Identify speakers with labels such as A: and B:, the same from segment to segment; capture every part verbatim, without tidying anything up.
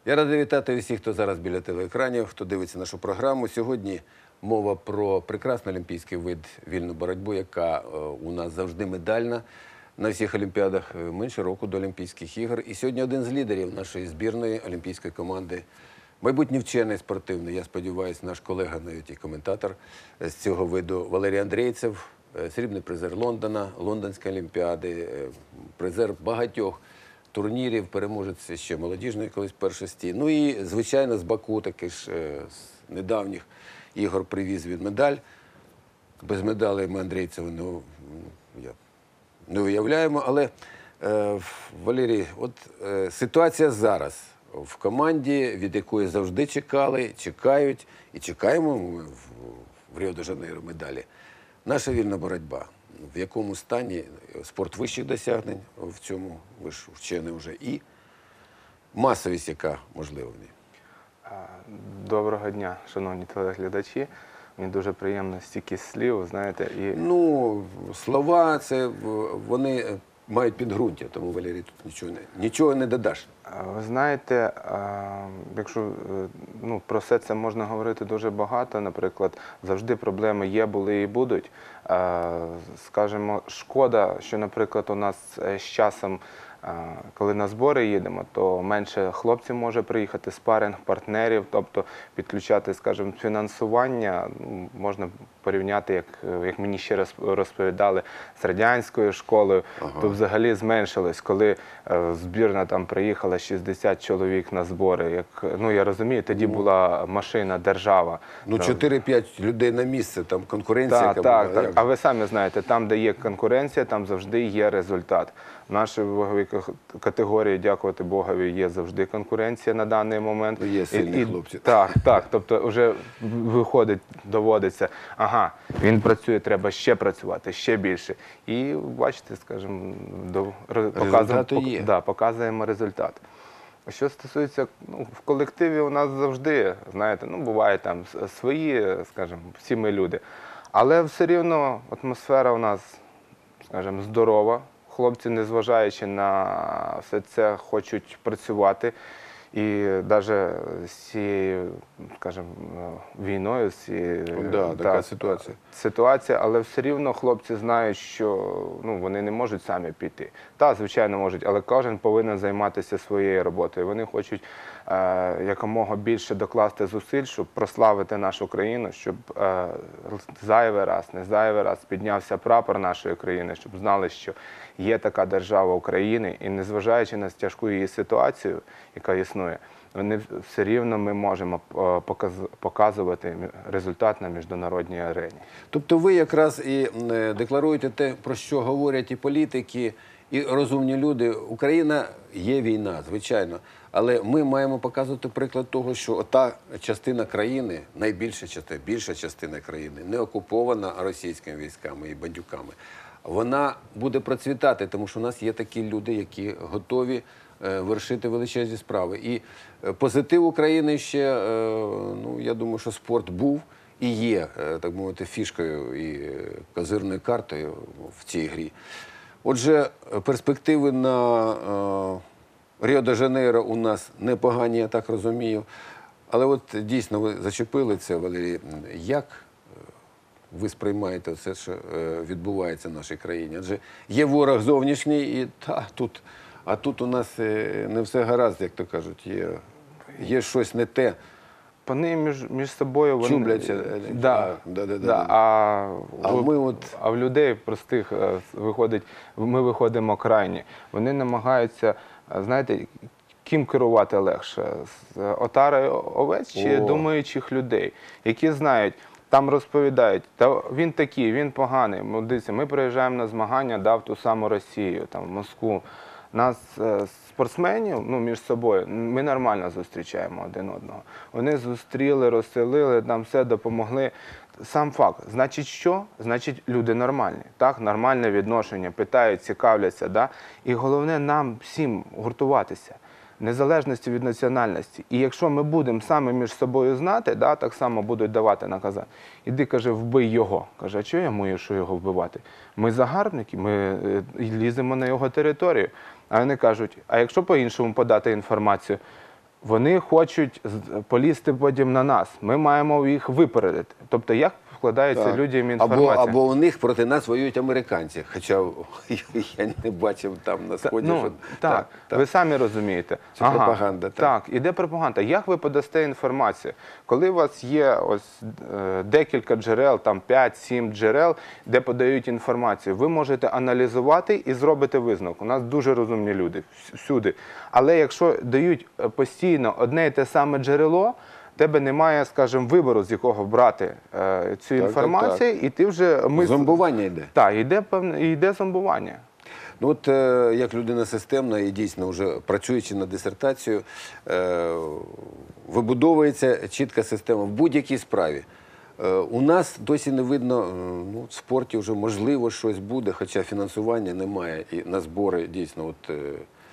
A: Я радий вітати всіх, хто зараз біля телеекранів, хто дивиться нашу програму. Сьогодні мова про прекрасний олімпійський вид вільну боротьбу, яка у нас завжди медальна на всіх олімпіадах, менше року до Олімпійських ігор. І сьогодні один з лідерів нашої збірної олімпійської команди, майбутній вчений спортивний, я сподіваюся, наш колега, навіть і коментатор з цього виду, Валерій Андрійцев, срібний призер Лондона, Лондонської олімпіади, призер багатьох турнірів, переможець ще молодіжної колись першості. Ну і, звичайно, з Баку, таки ж з недавніх ігор привіз він медаль. Без медалей ми Андрійцева ну, не уявляємо. Але, е, Валерій, от е, ситуація зараз в команді, від якої завжди чекали, чекають і чекаємо ми в, в Ріо-де-Жанейро медалі. Наша вільна боротьба. В якому стані спорт вищих досягнень в цьому, ви ж вчений вже, і масовість, яка можлива в ній?
B: Доброго дня, шановні телеглядачі. Мені дуже приємно стільки слів, знаєте, і...
A: Ну, слова, це вони мають підґрунтя, тому, Валерій, тут нічого не, нічого не додаш.
B: Ви знаєте, якщо ну, про все це можна говорити дуже багато, наприклад, завжди проблеми є, були і будуть. Скажімо, шкода, що, наприклад, у нас з часом, коли на збори їдемо, то менше хлопців може приїхати, спаринг, партнерів, тобто підключати, скажімо, фінансування, можна порівняти, як, як мені ще раз розповідали, з радянською школою, ага. то взагалі зменшилось, коли збірна там приїхала шістдесят чоловік на збори. Як, ну, я розумію, тоді була машина, держава.
A: Ну, чотири-п'ять людей на місце, там конкуренція.
B: Так,
A: яка
B: так,
A: була,
B: так. А ви самі знаєте, там, де є конкуренція, там завжди є результат. В нашій ваговій категорії, дякувати Богові, є завжди конкуренція на даний момент.
A: Є сильні і, хлопці.
B: Так, так. Тобто вже виходить, доводиться, ага, він працює, треба ще працювати, ще більше. І бачите, скажімо, до, показуємо,
A: є.
B: Да, показуємо результат. Що стосується, ну, в колективі у нас завжди, знаєте, ну, буває там свої, скажімо, всі ми люди. Але все рівно атмосфера у нас, скажімо, здорова. Хлопці, незважаючи на все це, хочуть працювати. І навіть з цією, скажімо, війною, з цією,
A: да,
B: та,
A: така ситуація.
B: ситуація, але все рівно хлопці знають, що ну, вони не можуть самі піти. Так, звичайно, можуть, але кожен повинен займатися своєю роботою. Вони хочуть е, якомога більше докласти зусиль, щоб прославити нашу країну, щоб е, зайвий раз, не зайвий раз піднявся прапор нашої країни, щоб знали, що є така держава України, і незважаючи на тяжку її ситуацію, яка існує, вони все рівно ми можемо показувати результат на міжнародній арені.
A: Тобто ви якраз і декларуєте те, про що говорять і політики, і розумні люди. Україна є війна, звичайно, але ми маємо показувати приклад того, що та частина країни, найбільша частина, більша частина країни, не окупована російськими військами і бандюками. Вона буде процвітати, тому що у нас є такі люди, які готові вершити величезні справи. І позитив України ще, ну, я думаю, що спорт був і є, так мовити, фішкою і козирною картою в цій грі. Отже, перспективи на Ріо-де-Жанейро у нас непогані, я так розумію. Але от дійсно ви зачепили це, Валерій. Як ви сприймаєте все, що відбувається в нашій країні? Адже є ворог зовнішній, і та, тут, а тут у нас не все гаразд, як то кажуть, є, є щось не те.
B: Вони між, між собою... Вони...
A: Чубляться.
B: Да,
A: да, да,
B: да.
A: да.
B: А,
A: а,
B: в,
A: ми от...
B: а в людей простих виходить, ми виходимо крайні. Вони намагаються, знаєте, ким керувати легше? Отарою овець чи
A: О.
B: думаючих людей, які знають, там розповідають, та він такий, він поганий. Дивіться, ми приїжджаємо на змагання, да, в ту саму Росію, там, в Москву. Нас, спортсменів, ну, між собою, ми нормально зустрічаємо один одного. Вони зустріли, розселили, нам все допомогли. Сам факт. Значить, що? Значить, люди нормальні. Так? Нормальне відношення, питають, цікавляться. Да? І головне нам всім гуртуватися. Незалежності від національності. І якщо ми будемо саме між собою знати, да, так само будуть давати накази. Іди, каже, вбий його. Каже, а чого я маю, що його вбивати? Ми загарбники, ми ліземо на його територію. А вони кажуть, а якщо по-іншому подати інформацію? вони хочуть з- полізти потім на нас. Ми маємо їх випередити. Тобто, як вкладається
A: Так.
B: людям
A: Або,
B: інформація?
A: або у них проти нас воюють американці. Хоча я не бачив там на
B: Та-
A: сході.
B: ну,
A: що...
B: так, ви самі розумієте.
A: Це пропаганда, так.
B: Так, іде пропаганда. Як ви подасте інформацію? Коли у вас є ось е, декілька джерел, там п'ять-сім джерел, де подають інформацію, ви можете аналізувати і зробити висновок. У нас дуже розумні люди вс- всюди. Але якщо дають е, постійно одне і те саме джерело, в тебе немає, скажімо, вибору, з якого брати е, цю
A: так,
B: інформацію, і ти вже ми
A: Зомбування йде.
B: Так, йде певне, йде зомбування.
A: Ну от е, як людина системна і дійсно вже працюючи над дисертацією, е, вибудовується чітка система в будь-якій справі. Е, у нас досі не видно, е, ну, в спорті вже можливо щось буде, хоча фінансування немає і на збори дійсно. От, е,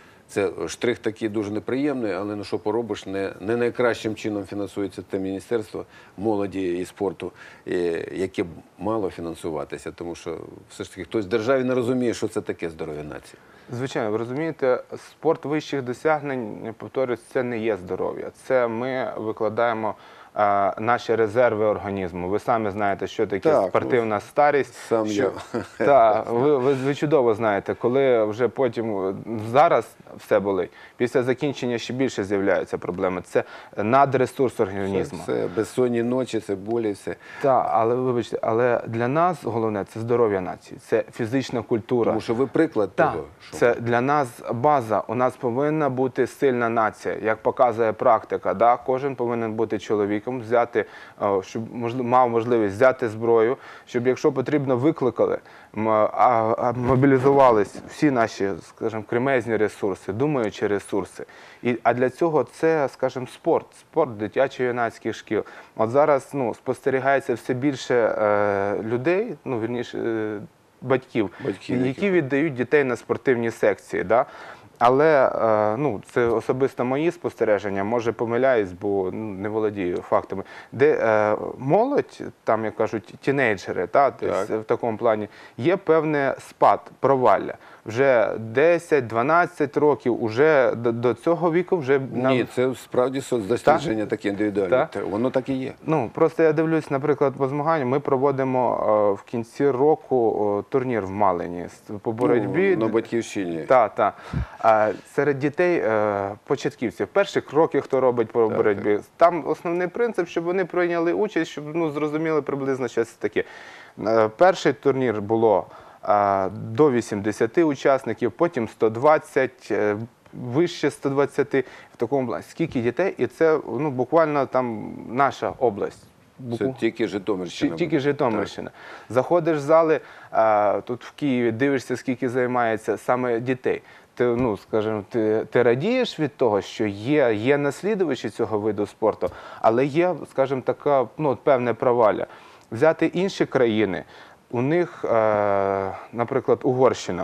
A: це штрих такий дуже неприємний, але ну що поробиш, не, не найкращим чином фінансується те міністерство молоді і спорту, е, яке б мало фінансуватися, тому що все ж таки хтось в державі не розуміє, що це таке здоров'я нації.
B: Звичайно, ви розумієте, спорт вищих досягнень, повторюсь, це не є здоров'я. Це ми викладаємо е, наші резерви організму. Ви самі знаєте, що таке
A: Так,
B: спортивна старість.
A: сам
B: що,
A: я.
B: Так, ви, ви, ви чудово знаєте, коли вже потім, зараз все болить, після закінчення ще більше з'являються проблеми. Це надресурс організму.
A: Це безсонні ночі, це болі, все.
B: Так, але вибачте, але для нас головне це здоров'я нації, це фізична культура.
A: Тому що ви приклад
B: Так,
A: того, що
B: це для нас база. У нас повинна бути сильна нація, як показує практика. Да? Кожен повинен бути чоловіком, взяти, е, щоб можливо, мав можливість взяти зброю, щоб, якщо потрібно, викликали, м, а, а мобілізувались всі наші, скажімо, кремезні ресурси, думаючі ресурси. І, а для цього це, скажімо, спорт, спорт дитячо-юнацьких шкіл. От зараз ну, спостерігається все більше е, людей, ну, вірніше, е, батьків,
A: Батьків,
B: які
A: які-
B: віддають дітей на спортивні секції. Да? Але е, ну, це особисто мої спостереження, може помиляюсь, бо ну, не володію фактами. Де е, молодь, там, як кажуть, тінейджери, та, десь в такому плані, є певний спад, провалля. Вже десять-дванадцять років, уже до, до цього віку вже... нам-
A: ні, це справді соцдослідження такі індивідуальні.
B: Так.
A: Та, Воно так і є.
B: Ну, просто я дивлюсь, наприклад, по змаганню. Ми проводимо е, в кінці року о, турнір в Малині з- по боротьбі.
A: Ну, на батьківщині.
B: Так, так. А серед дітей е, початківців, перших років, хто робить по боротьбі, там основний принцип, щоб вони прийняли участь, щоб ну, зрозуміли приблизно, що це таке. Е, перший турнір було е, до вісімдесяти учасників, потім сто двадцять, е, вище сто двадцяти, в такому плані. Скільки дітей, і це ну, буквально там наша область.
A: Це
B: Буку-
A: тільки Житомирщина.
B: Ті- Тільки
A: буде.
B: Житомирщина. Заходиш в зали, а, тут в Києві, дивишся, скільки займається саме дітей. Ти, ну, скажімо, ти, ти радієш від того, що є, є наслідувачі цього виду спорту, але є, скажімо, така ну, от певне провалля. Взяти інші країни, у них, е, наприклад, Угорщина,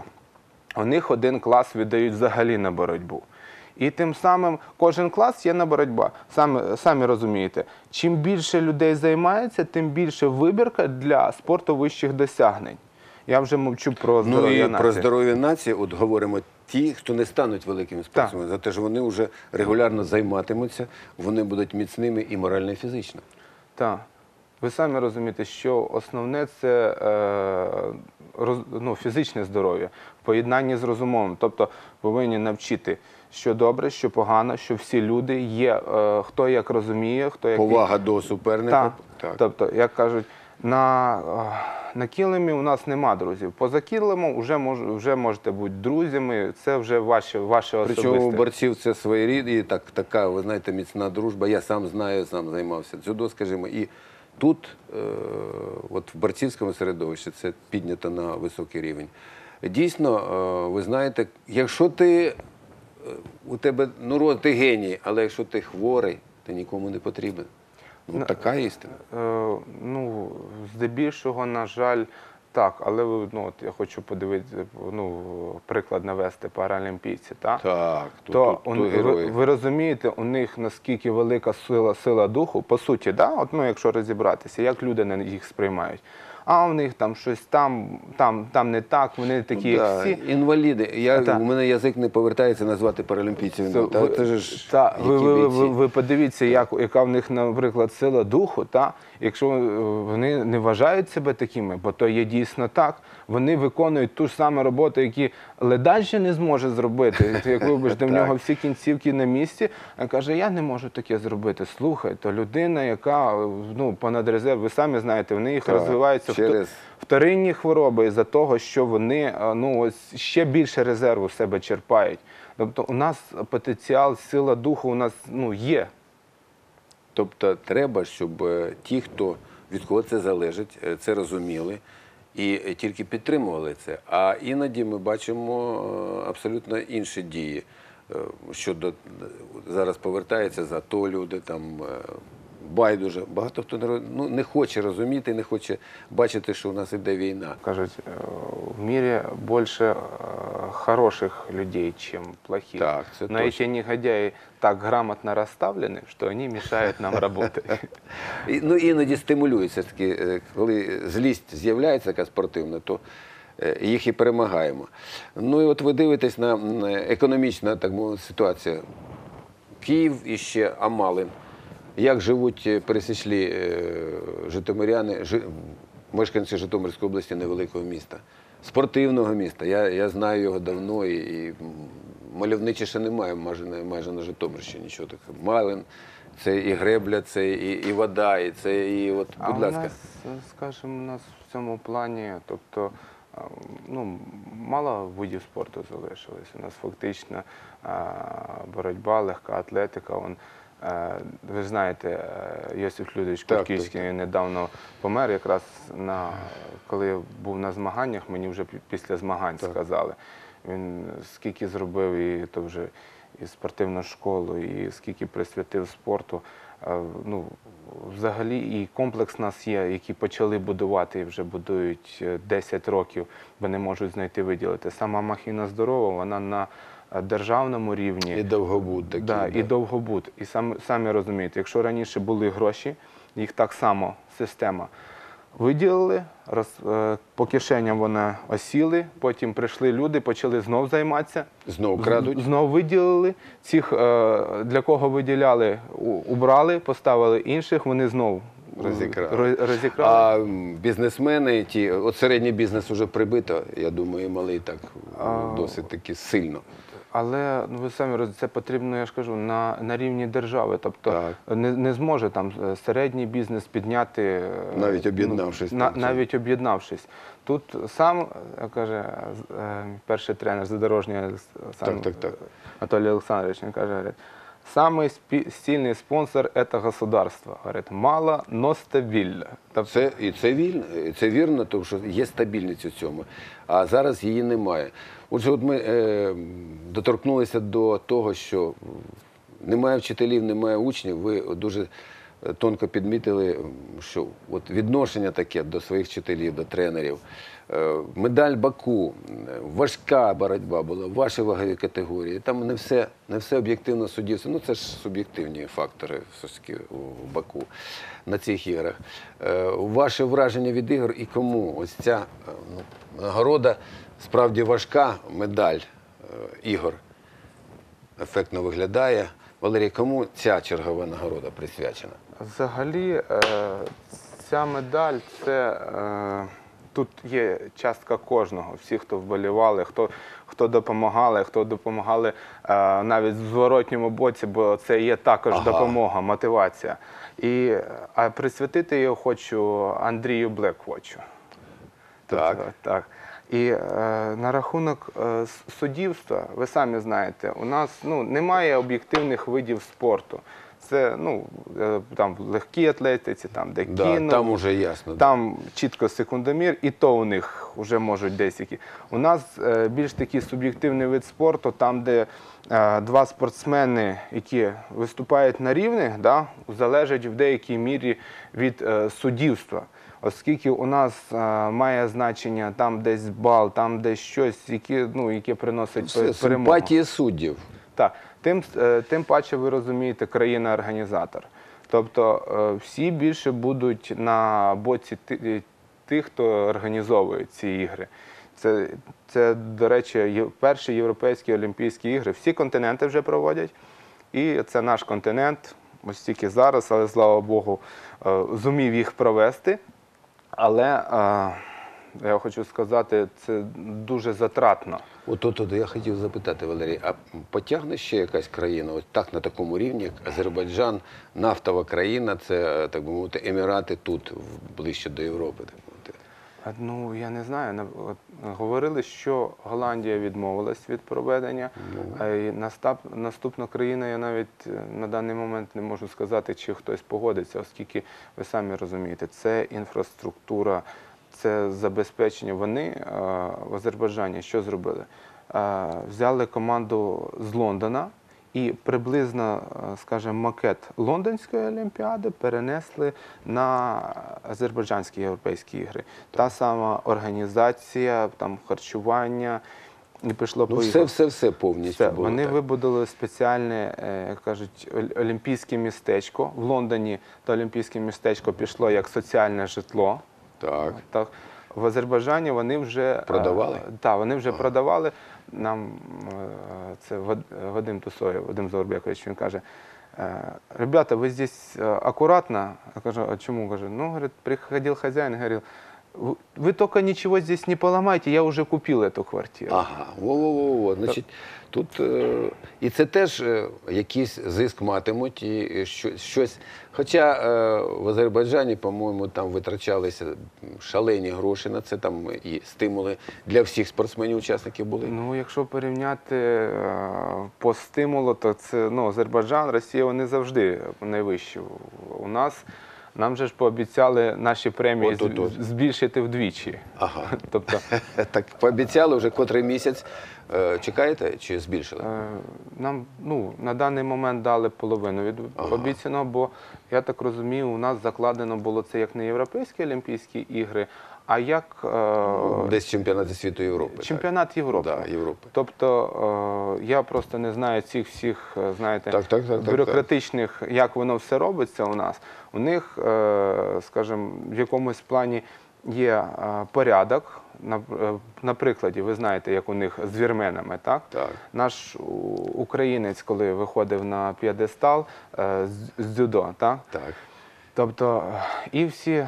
B: у них один клас віддають взагалі на боротьбу. І тим самим кожен клас є на боротьба. Самі, самі розумієте, чим більше людей займається, тим більше вибірка для спорту вищих досягнень. Я вже мовчу про
A: Ну
B: здоров'я
A: і
B: нації.
A: про здоров'я нації, от говоримо ті, хто не стануть великими спортсменами, за те, що вони вже регулярно займатимуться, вони будуть міцними і морально, і фізично.
B: Так. Ви самі розумієте, що основне – це е, роз, ну, фізичне здоров'я в поєднанні з розумовим. Тобто повинні навчити, що добре, що погано, що всі люди є, е, хто як розуміє, хто як...
A: Повага до суперника.
B: Так.
A: Так.
B: Тобто, як кажуть, на, е, на килимі у нас нема друзів. Поза килимом вже, мож, вже можете бути друзями, це вже ваше, ваше особисте.
A: Причому у борців це своєрідні, так, така, ви знаєте, міцна дружба. Я сам знаю, сам займався дзюдо, скажімо. І тут, е, от в борцівському середовищі, це піднято на високий рівень. Дійсно, е, ви знаєте, якщо ти, е, у тебе, ну, роз- ти геній, але якщо ти хворий, ти нікому не потрібен. Ну, така істина.
B: Е, ну, здебільшого, на жаль, так. Але ви, ну, от я хочу подивитися, ну, приклад навести паралімпійці. Так?
A: Так, тут,
B: То
A: тут,
B: у-
A: тут
B: ви,
A: герої.
B: ви розумієте, у них наскільки велика сила, сила духу, по суті, да? От, ну, якщо розібратися, як люди на їх сприймають. а у них там щось там, там, там не так, вони такі, як
A: Да,
B: всі.
A: інваліди. Я,
B: Так.
A: У мене язик не повертається назвати паралімпійців.
B: Це,
A: Та,
B: ви,
A: це ж
B: та, ви,
A: які
B: ви, ви,
A: бійці.
B: ви подивіться, як, яка в них, наприклад, сила духу, та? Якщо е, вони не вважають себе такими, бо то є дійсно так, вони виконують ту ж саму роботу, які ледач ще не зможе зробити. Як вибачте, в
A: Так.
B: нього всі кінцівки на місці, а каже, я не можу таке зробити. Слухай, то людина, яка ну, понад резерв, ви самі знаєте, вони їх
A: Так,
B: розвиваються в
A: через-
B: вторинні хвороби із-за того, що вони ну, ось ще більше резерву в себе черпають. Тобто у нас потенціал, сила духу у нас ну, є.
A: Тобто треба, щоб е, ті, хто від кого це залежить, е, це розуміли і е, тільки підтримували це. А іноді ми бачимо е, абсолютно інші дії. Е, Щодо зараз повертається за то люди там е, байдуже. Багато хто не, роз- ну, не хоче розуміти, не хоче бачити, що у нас іде війна.
B: Кажуть, е, в мире больше е, хороших людей, чем плохих.
A: Так, це
B: Но
A: точно.
B: эти негодяи так грамотно расставлены, что они мешают нам работать.
A: І, ну, іноді стимулюється таки, е, коли злість з'являється така спортивна, то е, їх і перемагаємо. Ну і от ви дивитесь на м, економічну, так мовити, ситуацію. Київ і ще Амалин. Як живуть е, пересічлі е, житомиряни, жи- мешканці Житомирської області, невеликого міста, спортивного міста. Я, я знаю його давно і, і м, мальовничіше немає майже, на- майже на Житомирщині нічого такого. Малин, це і гребля, це і, і вода, і це і от,
B: А
A: будь
B: у
A: ласка.
B: нас, скажімо, у нас в цьому плані, тобто, а, ну, мало видів спорту залишилось. У нас фактично а, боротьба, легка атлетика. Он, е, ви ж знаєте, е, Йосип Людович
A: Так,
B: Курківський
A: так,
B: недавно помер, якраз на, коли я був на змаганнях, мені вже пі- після змагань сказали. Він скільки зробив, і то вже і спортивну школу, і скільки присвятив спорту. Е, Ну, взагалі і комплекс у нас є, який почали будувати і вже будують е, десять років, бо не можуть знайти виділити. Сама Махіна здорова, вона на е, державному рівні.
A: І довгобуд такий.
B: Да,
A: да.
B: і довгобуд. І сам, самі розумієте, якщо раніше були гроші, їх так само система виділили, роз, е, по кишеням вони осіли, потім прийшли люди, почали знов займатися.
A: Знову крадуть.
B: З- Знов виділили. Цих, е, для кого виділяли, у- убрали, поставили інших, вони знов
A: Розікрали.
B: ро- розікрали.
A: А м, бізнесмени, ті, от середній бізнес вже прибито, я думаю, і малий так досить таки сильно.
B: Але ну, ви самі розумієте, це потрібно, я ж кажу, на, на рівні держави. Тобто
A: Так.
B: не, не зможе там е, середній бізнес підняти. е,
A: Навіть
B: ну,
A: об'єднавшись
B: на,
A: там,
B: навіть об'єднавшись. Тут сам, е, каже, з- е, перший тренер задорожнього сам
A: Так, так, так.
B: Анатолій Олександрович, він каже, говорить, самый спи- сильный спонсор – это государство. Говорит, мало, но стабильно. Тобто,
A: Це, і це вільно, і це вірно, тому що є стабільність у цьому. А зараз її немає. Отже, от ми е, доторкнулися до того, що немає вчителів, немає учнів. Ви дуже тонко підмітили, що от відношення таке до своїх вчителів, до тренерів. Е, Медаль Баку, важка боротьба була, ваші вагові категорії. Там не все, не все об'єктивно суддівство. Ну, це ж суб'єктивні фактори все ж таки у Баку на цих іграх. Е, Ваше враження від ігор і кому ось ця е, ну, нагорода, справді важка медаль е, ігор ефектно виглядає. Валерій, кому ця чергова нагорода присвячена?
B: взагалі, е, ця медаль – це е, тут є частка кожного, всі, хто вболівали, хто, хто допомагали, хто допомагали е, навіть в зворотньому боці, бо це є також
A: Ага.
B: допомога, мотивація. І, а присвятити його хочу Андрію Блеквочу.
A: Так.
B: Тобто, так. І е, на рахунок е, с- суддівства, ви самі знаєте, у нас ну, немає об'єктивних видів спорту. Це ну, е, там в легкій атлетиці, там де
A: Да,
B: кіно,
A: там уже ясно.
B: там чітко секундомір, і то у них вже можуть десь які. У нас е, більш такий суб'єктивний вид спорту, там, де е, два спортсмени, які виступають на рівних, да, залежать в деякій мірі від е, суддівства. Оскільки у нас е, має значення там десь бал, там десь щось, яке, ну, яке приносить
A: Все,
B: пе- перемогу.
A: симпатії суддів.
B: Так, тим, е, тим паче ви розумієте, країна-організатор. Тобто е, всі більше будуть на боці ти- тих, хто організовує ці ігри. Це, це до речі, є- перші європейські Олімпійські ігри. Всі континенти вже проводять. І це наш континент, ось тільки зараз, але, слава Богу, е, зумів їх провести. Але е, я хочу сказати, це дуже затратно.
A: От, от, от я хотів запитати, Валерій, а потягне ще якась країна, ось так на такому рівні, як Азербайджан, нафтова країна, це, так би мовити, Емірати тут, в- ближче до Європи, так мовити.
B: А, Ну, я не знаю. На- от, говорили, що Голландія відмовилась від проведення. А і настап, наступна країна, я навіть е, на даний момент не можу сказати, чи хтось погодиться, оскільки ви самі розумієте, це інфраструктура, це забезпечення. Вони е, в Азербайджані що зробили? Е, Взяли команду з Лондона і приблизно, е, скажімо, макет Лондонської олімпіади перенесли на Азербайджанські європейські ігри. Та сама організація, там харчування, і пішло
A: Ну,
B: по
A: все, все, все повністю
B: все.
A: було
B: Вони
A: так.
B: вибудували спеціальне, е, як кажуть, ол- олімпійське містечко. В Лондоні то олімпійське містечко пішло як соціальне житло.
A: Так.
B: Так. В Азербайджані вони вже
A: Продавали?
B: е, Так, вони вже продавали. Нам е, це Вад- Вадим Тусоєв, Вадим Заурбекович, він каже: е, ребята, ви здесь е, акуратно. Я кажу, а чому? Каже, ну, говорит, приходил хозяин и говорил, «Вы- вы только ничего здесь не поломайте, я уже купил эту квартиру.
A: Ага, во-во-во. Значить, тут е, і це теж е, якийсь зиск матимуть, і що- щось. Хоча е, в Азербайджані, по-моєму, там витрачалися шалені гроші на це, там і стимули для всіх спортсменів, учасників були.
B: Ну, якщо порівняти е, по стимулу, то це ну, Азербайджан, Росія, вони завжди найвищі. У нас нам же ж пообіцяли наші премії
A: От, от, от.
B: з- збільшити вдвічі.
A: Ага.
B: Тобто
A: Так пообіцяли вже котрий місяць. Е, Чекаєте чи збільшили?
B: е, нам ну, на даний момент дали половину від обіцяного, бо я так розумію, у нас закладено було це як не європейські Олімпійські ігри, а як е,
A: Десь чемпіонати світу Європи.
B: чемпіонат Європи.
A: Так, да, Європи.
B: Тобто е, я просто не знаю цих всіх, е, знаєте,
A: Так, так, так, так,
B: бюрократичних, як воно все робиться у нас. У них, е, скажімо, в якомусь плані є е, порядок. На, е, на прикладі, ви знаєте, як у них з вірменами, так?
A: Так.
B: Наш у- українець, коли виходив на п'єдестал е, з, з дзюдо, так?
A: Так.
B: Тобто, і всі, е,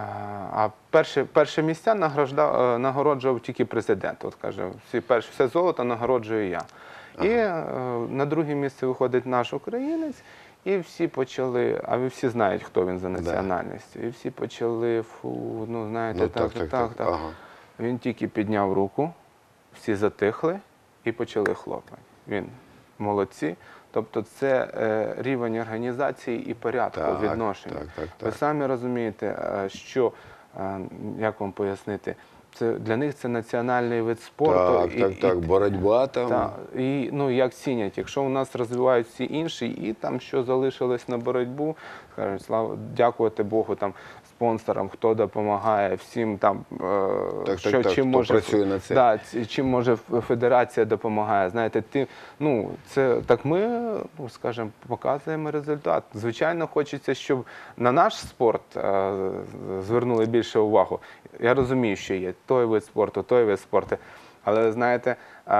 B: а перші, перші місця награжда, е, нагороджував тільки президент. От каже, всі перші, все золото нагороджую я. І е, на друге місце виходить наш українець, і всі почали, а ви всі знають, хто він за національністю. І всі почали, фу, ну знаєте,
A: Ну,
B: так, так, так. так.
A: Ага.
B: Він тільки підняв руку, всі затихли і почали хлопати. Він молодці. Тобто це е, рівень організації і порядку
A: Так,
B: відношення.
A: так, так,
B: Ви
A: так.
B: самі розумієте, е, що, е, як вам пояснити, це, для них це національний вид спорту.
A: Так, так, так, боротьба там.
B: та, і ну, як цінять, якщо у нас розвивають всі інші, і там що залишилось на боротьбу, скажуть, слава, дякувати Богу, там спонсорам, хто допомагає, всім там, е,
A: Так,
B: що
A: так, так,
B: чим
A: хто
B: може
A: працює над цим.
B: Да, ці- чим може федерація допомагає. Знаєте, ти ну це так ми, ну скажімо, показуємо результат. Звичайно, хочеться, щоб на наш спорт е, звернули більше увагу. Я розумію, що є той вид спорту, той вид спорту. Але знаєте,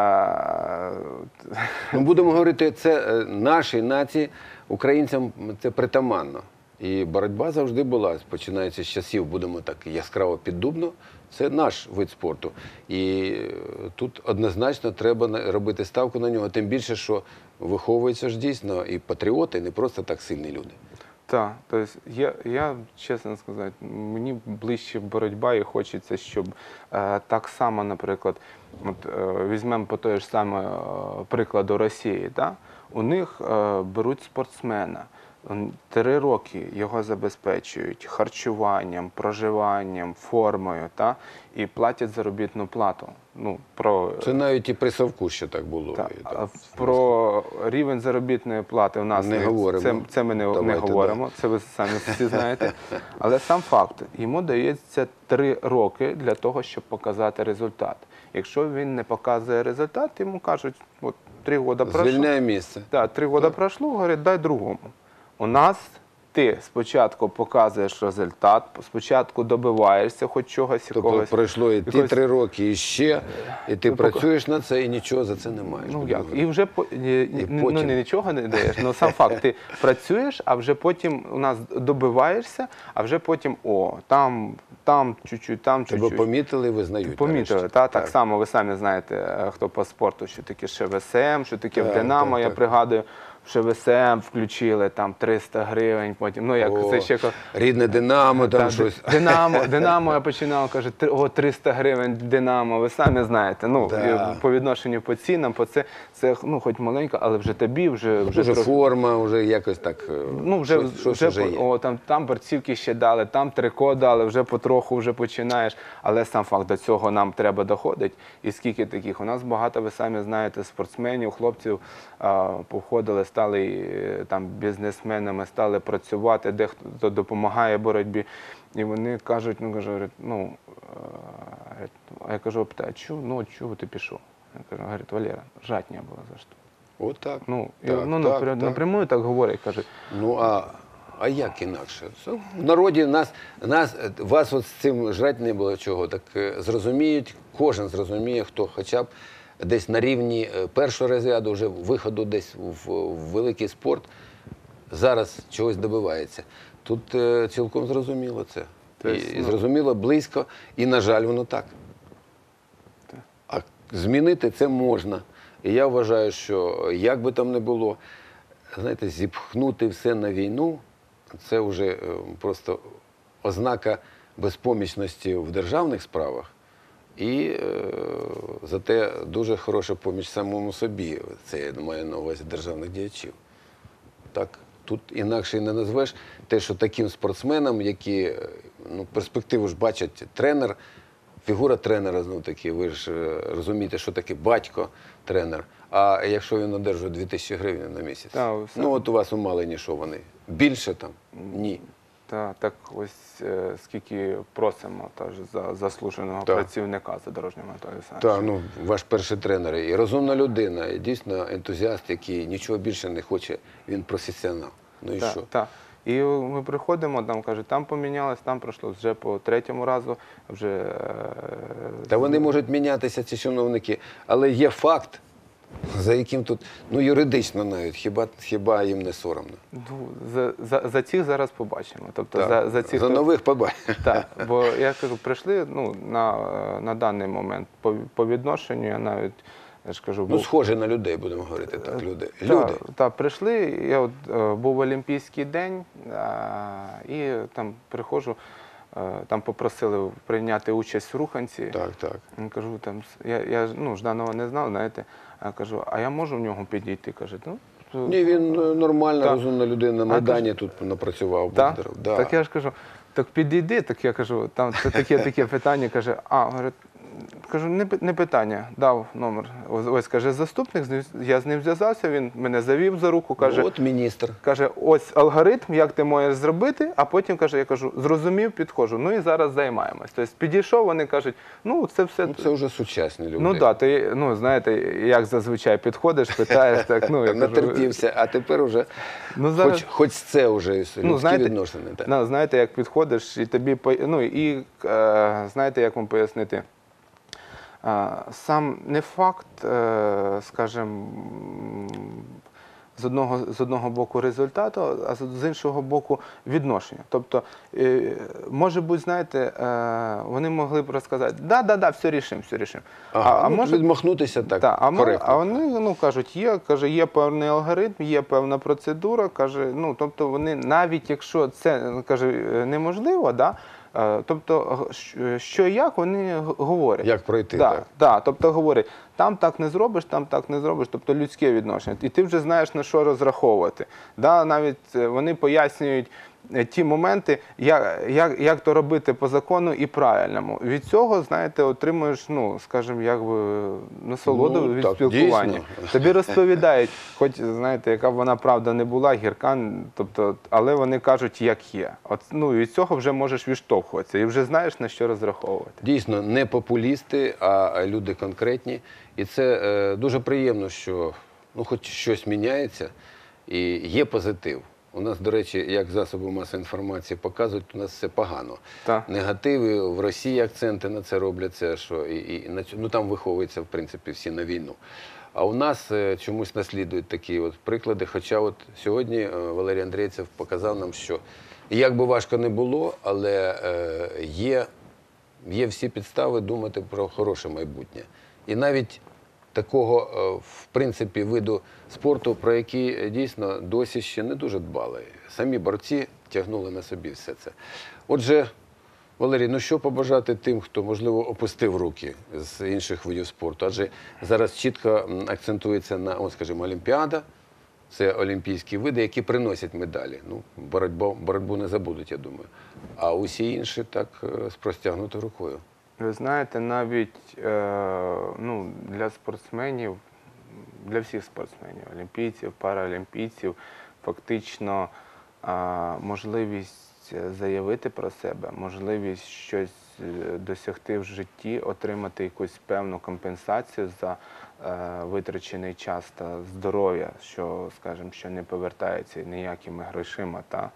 B: а,
A: Ну, будемо говорити, це е, нашій нації, українцям це притаманно. І боротьба завжди була, починаючи з часів, будемо так яскраво піддубно, це наш вид спорту. І е, тут однозначно треба на- робити ставку на нього, тим більше, що виховуються ж дійсно і патріоти, не просто так сильні люди.
B: так, тобто я, я чесно сказати, мені ближче боротьба і хочеться, щоб е, так само, наприклад, от, е, візьмемо по той ж самий е, прикладу Росії, да? У них е, беруть спортсмена. Он Три роки його забезпечують харчуванням, проживанням, формою, та? І платять заробітну плату. Ну, про,
A: Це навіть і при Савку ще так було.
B: та,
A: І
B: а
A: так.
B: про рівень заробітної плати у нас
A: Не говоримо.
B: Це, це ми не, не
A: Давайте,
B: говоримо, це ви самі всі знаєте. Але сам факт, йому дається три роки для того, щоб показати результат. Якщо він не показує результат, йому кажуть, от три роки пройшло.
A: Звільняє місце.
B: Так, три роки пройшло, говорять, дай другому. У нас ти спочатку показуєш результат, спочатку добиваєшся хоч чогось,
A: Тобто
B: якогось.
A: пройшло і ті
B: якогось-
A: три роки, і ще, і ти
B: Ну,
A: працюєш на це, і нічого за це не маєш.
B: Ну
A: будемо
B: як?
A: говорити.
B: І вже по- ні- ні- ну,
A: потім.
B: не нічого не даєш. Ну сам факт, ти працюєш, а вже потім у нас добиваєшся, а вже потім о, там, там чуть-чуть, там
A: Тебе
B: чуть-чуть.
A: помітили, визнають.
B: Помітили,
A: нарешті.
B: та, так само ви самі знаєте, е, хто по спорту, що таке ШВСМ, що таке в
A: Так,
B: Динамо,
A: так,
B: я
A: так.
B: пригадую, в ШВСМ включили там триста гривень, потім, ну як
A: О,
B: це ще ко-
A: рідне Динамо, там
B: та,
A: щось.
B: Динамо, Динамо, я починав, каже, «Три- о, триста гривень Динамо, ви самі знаєте. Ну,
A: Да.
B: і по відношенню по цінам, по це, це ну, хоч маленько, але вже тобі, вже, вже,
A: Вже
B: трохи-
A: форма, вже якось так. е,
B: Ну, вже,
A: щось, щось
B: вже,
A: вже
B: по-
A: є.
B: о, там, там борцівки ще дали, там трико дали, вже потроху вже починаєш. Але сам факт, до цього нам треба доходити. І скільки таких? У нас багато, ви самі знаєте, спортсменів, хлопців а, походили, стали е, там бізнесменами, стали працювати, дехто допомагає боротьбі. І вони кажуть, ну, кажу, говорять, ну, е, а я кажу, питаю, чу, ну, чого ти пішов? Я кажу, говорить, Валера, жатня була за що.
A: От так.
B: Ну, і,
A: Так,
B: ну
A: так,
B: напря-
A: так.
B: напрямую так говорять, кажуть.
A: Ну а, а як інакше? Це в народі нас, нас, вас от з цим жрать не було чого. Так е, зрозуміють, кожен зрозуміє, хто хоча б десь на рівні е, першого розряду, вже виходу десь в, в великий спорт, зараз чогось добивається. Тут е, цілком зрозуміло це.
B: Тобто,
A: І, і
B: ну-
A: зрозуміло близько, і, на жаль, воно так. А змінити це можна. І я вважаю, що як би там не було, знаєте, зіпхнути все на війну, це вже е, просто ознака безпомічності в державних справах. І е, зате дуже хороша поміч самому собі. Це я маю на увазі державних діячів. Так, тут інакше і не назвеш те, що таким спортсменам, які е, ну, перспективу ж бачать тренер, фігура тренера, знов таки, ви ж е, розумієте, що таке батько, тренер. А якщо він одержує дві тисячі гривень на місяць,
B: Та, все.
A: ну от у вас у Малині що вони? Більше там? Ні.
B: Та, так ось е, скільки просимо теж за заслуженого
A: Так.
B: працівника за дорожнього Анатолія
A: Так,
B: Олександровича.
A: ну ваш перший тренер і розумна людина, і дійсно ентузіаст, який нічого більше не хоче, він професіонал. Ну і
B: Так,
A: що?
B: так. І ми приходимо, там каже, там помінялось, там пройшло вже по третьому разу, вже е,
A: Та вони можуть мінятися, ці чиновники, але є факт, за яким тут, ну юридично навіть, хіба, хіба їм не соромно?
B: ну, за, за, за цих зараз побачимо. Тобто
A: Так,
B: за, за цих
A: за
B: хто-
A: нових побачимо.
B: Так, бо я кажу, прийшли ну, на, на даний момент по, по відношенню, я навіть я ж кажу,
A: Ну,
B: був,
A: схожі на людей, будемо говорити так, люди.
B: та,
A: Люди.
B: та, прийшли, я от, е, був Олімпійський день, е, і там приходжу, е, там попросили прийняти участь в руханці.
A: Так, так.
B: Я кажу, там, с- я, я ж, ну, Жданова не знав, знаєте, а я кажу, а я можу в нього підійти? Каже, ну, то-
A: Ні, він е, нормальна,
B: Так.
A: розумна людина, на Майдані тут напрацював.
B: Так?
A: Бондаров. Да.
B: Так я ж кажу, так підійди, так я кажу, там це таке таке питання, каже, а, говорить, кажу, не, пи- не питання, дав номер. Ось, ось каже, заступник, з ним- я з ним зв'язався, він мене завів за руку, каже,
A: Ну, от міністр.
B: каже, ось алгоритм, як ти можеш зробити, а потім каже, я кажу, зрозумів, підходжу. Ну і зараз займаємось. Тобто підійшов, вони кажуть, ну це все.
A: Ну, це вже сучасні люди.
B: Ну так, ти ну знаєте, як зазвичай підходиш, питаєш, так ну я кажу,
A: Натерпівся, а тепер уже,
B: ну зараз.
A: хоч, хоч це вже людські
B: Ну, знаєте,
A: відносини. Так.
B: Ну, знаєте, як підходиш, і тобі по- ну, і е, знаєте, як вам пояснити? Е, сам не факт, е, скажімо, з одного, з одного боку результату, а з з іншого боку відношення. Тобто, е, може бути, знаєте, е, вони могли б розказати, да, да, да, все рішимо, все рішимо.
A: Ага, ну, відмахнутися так,
B: та, а, ми,
A: коректно.
B: а вони ну, кажуть, є, каже, є певний алгоритм, є певна процедура, каже, ну, тобто вони, навіть якщо це, каже, неможливо, да, е, тобто, г- що- що і як, вони г- говорять.
A: Як пройти,
B: да,
A: так.
B: Да, тобто говорять, там так не зробиш, там так не зробиш, тобто людське відношення. І ти вже знаєш, на що розраховувати. Да, навіть е, вони пояснюють е, ті моменти, як, як, як то робити по закону і правильному. Від цього, знаєте, отримуєш, ну, скажімо, якби насолоду
A: Ну,
B: від
A: так,
B: спілкування.
A: дійсно.
B: Тобі розповідають, хоч, знаєте, яка б вона правда не була, гірка, тобто, але вони кажуть, як є. От, ну, від цього вже можеш відштовхуватися і вже знаєш, на що розраховувати.
A: Дійсно, не популісти, а люди конкретні. І це е, дуже приємно, що ну, хоч щось міняється і є позитив. У нас, до речі, як засоби масової інформації показують, у нас все погано.
B: Так.
A: Негативи, в Росії акценти на це робляться, що і, і на цю- ну, там виховуються, в принципі, всі на війну. А у нас е, чомусь наслідують такі от приклади. Хоча от сьогодні е, Валерій Андрійцев показав нам, що як би важко не було, але е, є, є всі підстави думати про хороше майбутнє. І навіть такого, е, в принципі, виду спорту, про який е, дійсно досі ще не дуже дбали. Самі борці тягнули на собі все це. Отже, Валерій, ну що побажати тим, хто, можливо, опустив руки з інших видів спорту? Адже зараз чітко м, акцентується на, от, скажімо, Олімпіада. Це олімпійські види, які приносять медалі. Ну, боротьбу, боротьбу не забудуть, я думаю. А усі інші так е, з простягнутою рукою.
B: Ви знаєте, навіть е, ну, для спортсменів, для всіх спортсменів, олімпійців, параолімпійців, фактично е, можливість заявити про себе, можливість щось е, досягти в житті, отримати якусь певну компенсацію за е, витрачений час та здоров'я, що, скажімо, що не повертається ніякими грошима, та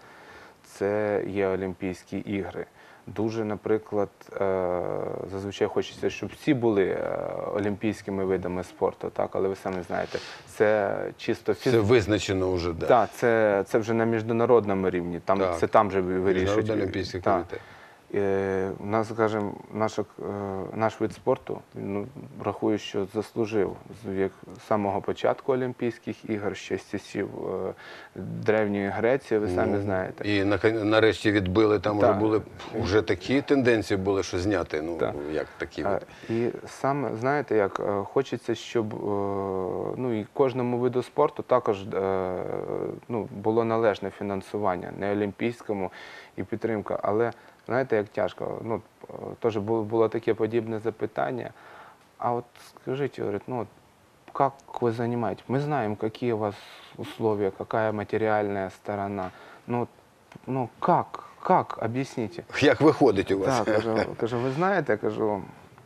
B: це є Олімпійські ігри. Дуже, наприклад, е, зазвичай хочеться, щоб всі були е, олімпійськими видами спорту, так, але ви самі знаєте, це чисто
A: Це
B: фізично.
A: визначено вже, да.
B: Так, це, це вже на міжнародному рівні, там,
A: Так.
B: це там вже вирішують.
A: Міжнародний олімпійський
B: Так.
A: комітет.
B: Е, У нас, скажімо, наш, е, наш вид спорту, ну, рахую, що заслужив з як самого початку Олімпійських ігор, ще з часів е, Древньої Греції, ви самі знаєте.
A: І на- нарешті відбили, там вже
B: Так.
A: були вже такі тенденції були, що зняти, ну,
B: Так.
A: як такі.
B: А,
A: От.
B: І саме, знаєте, як е, хочеться, щоб е, ну, і кожному виду спорту також е, ну, було належне фінансування, не олімпійському і підтримка. Але знаєте, як тяжко, ну, е, теж було, було таке подібне запитання. А от скажіть, говорить, ну, от как вы занимаетесь? Мы знаем, какие у вас условия, какая материальная сторона. Ну, от, ну как, как, объясните.
A: Як виходить у вас?
B: Так, кажу, кажу, ви знаєте, кажу,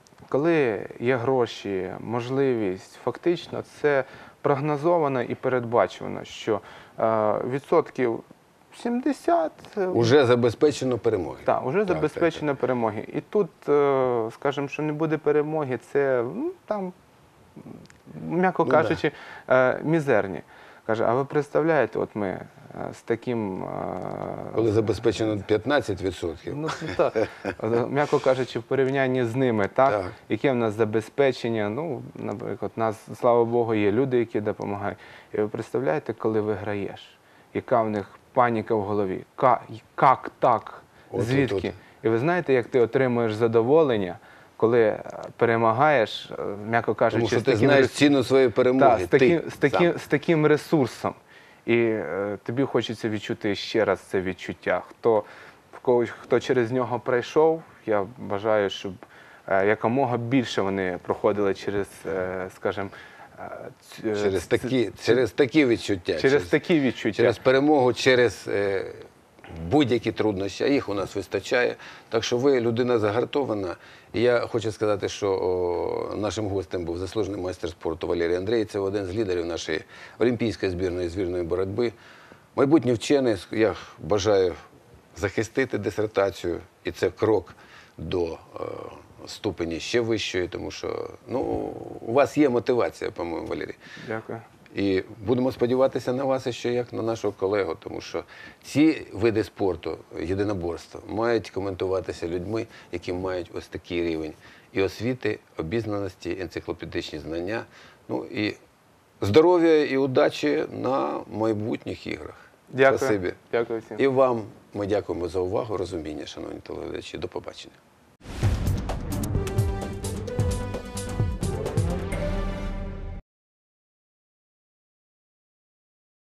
B: коли є гроші, можливість, фактично це прогнозовано і передбачено, що е, відсотків сімдесят е,
A: Уже забезпечено перемоги.
B: так, вже
A: Так,
B: забезпечено перемоги. І тут, е, скажімо, що не буде перемоги, це ну, там, м'яко
A: Ну,
B: кажучи, е, мізерні. Каже, а ви представляєте, от ми е, з таким е,
A: Коли забезпечено п'ятнадцять відсотків.
B: Ну, так, м'яко кажучи, в порівнянні з ними, так,
A: Так.
B: яке в нас забезпечення, ну, наприклад, у нас, слава Богу, є люди, які допомагають. І ви представляєте, коли виграєш, яка в них паніка в голові, Ка, як так,
A: От,
B: звідки?
A: от, от.
B: І ви знаєте, як ти отримуєш задоволення, коли е, перемагаєш, е, м'яко кажучи,
A: Тому що
B: з
A: ти
B: таким
A: знаєш
B: рес-
A: ціну своєї перемоги.
B: так, з, таким,
A: ти
B: з, таким,
A: сам.
B: з таким ресурсом. І е, тобі хочеться відчути ще раз це відчуття. Хто, в когось, хто через нього пройшов, я бажаю, щоб е, якомога більше вони проходили через, е, скажімо, е, ць- е,
A: Через
B: ц-
A: такі,
B: ц-
A: через такі відчуття.
B: через такі відчуття.
A: Через перемогу, через е, будь-які труднощі, а їх у нас вистачає. Так що ви людина загартована. І я хочу сказати, що о, нашим гостем був заслужений майстер спорту Валерій Андрійцев, один з лідерів нашої олімпійської збірної з вільної боротьби. Майбутній вчений, я бажаю захистити дисертацію, і це крок до е, ступені ще вищої, тому що ну, у вас є мотивація, по-моєму, Валерій.
B: Дякую.
A: І будемо сподіватися на вас ще як на нашого колегу, тому що ці види спорту, єдиноборства, мають коментуватися людьми, які мають ось такий рівень і освіти, обізнаності, енциклопедичні знання, ну і здоров'я і удачі на майбутніх іграх.
B: Дякую.
A: Спасибі.
B: Дякую всім.
A: І вам ми дякуємо за увагу, розуміння, шановні телеглядачі. До побачення.